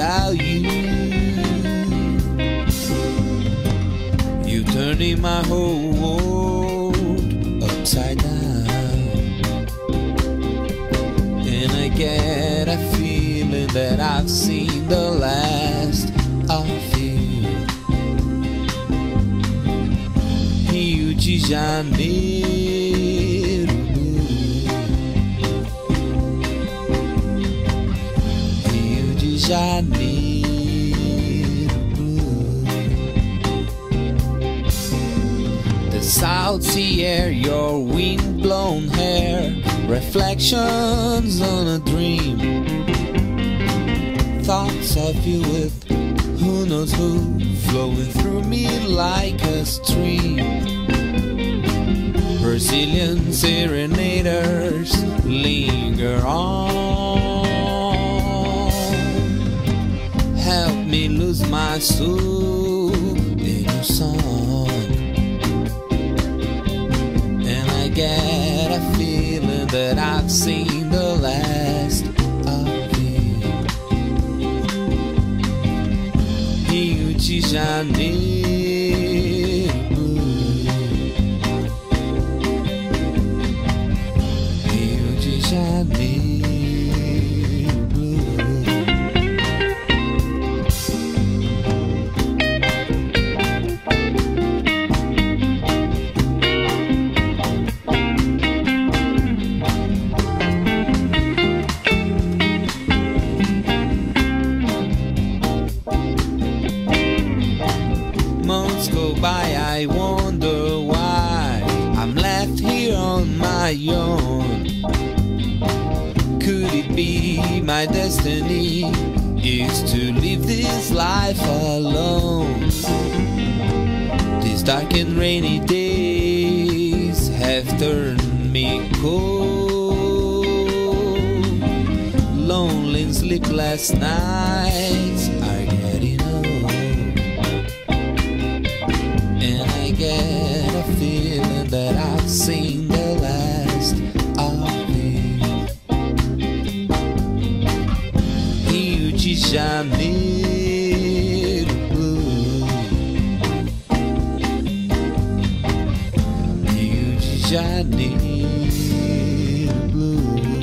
without you. You turning my whole world upside down, and I get a feeling that I've seen the last of you. Rio de Janeiro, Rio de Janeiro blue. The South Sea air, your wind-blown hair, reflections on a dream. Thoughts of you with who knows who, flowing through me like a stream. Brazilian serenaders linger on. Help me lose my soul in your song, and I get a feeling that I've seen the last of you. Rio de Janeiro blue, Rio de Janeiro blue. Months go by, I wonder why I'm left here on my own. Could it be my destiny is to live this life alone? These dark and rainy days have turned me cold. Lonely and sleepless nights are getting old, and I get a feeling that I've seen the last of you. Rio de Janeiro blue, Rio de Janeiro blue.